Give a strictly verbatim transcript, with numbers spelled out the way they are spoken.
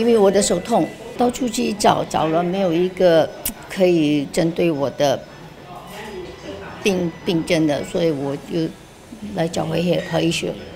因为我的手痛，到处去找，找了没有一个可以针对我的病病症的，所以我就来找回何医学。